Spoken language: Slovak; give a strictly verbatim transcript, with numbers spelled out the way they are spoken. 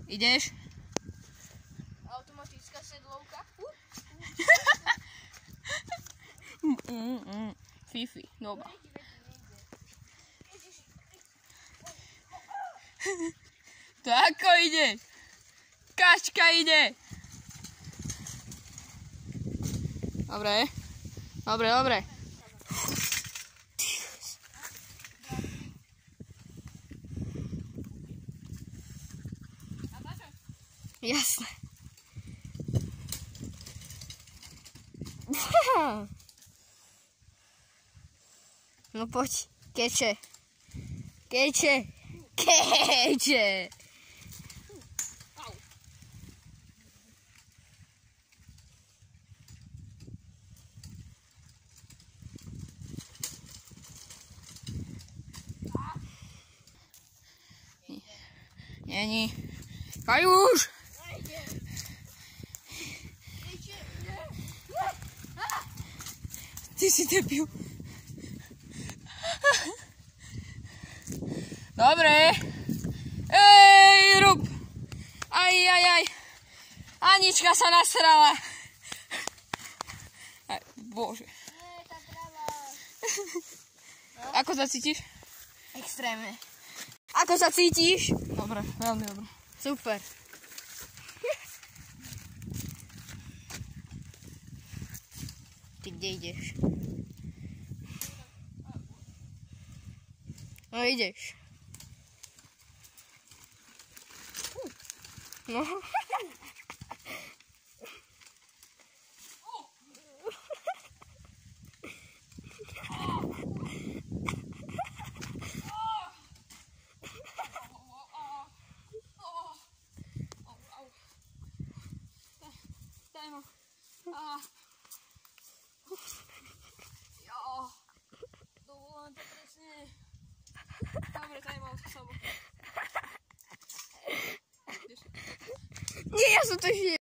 Ideš? Automatická sedlovka. mm, mm. Fifi, doba. To ako ide? Kačka ide. Dobre. Dobre, dobre. Jasné. No poď, keče. Keče. Keče. Není. Kajuš! Ty si debil. Dobre. Ej, rub. Aj, aj, aj. Anička sa nasrala. Aj, bože. Nie, tá trava. Ako sa cítiš? Extrémne. Ako sa cítiš? Dobre, veľmi dobre. Super. Ty kde ideš? No ideš. No. Ah. Jo. Dovolám to presne. Dobre, time out, sabo. Nie, ja som to ešte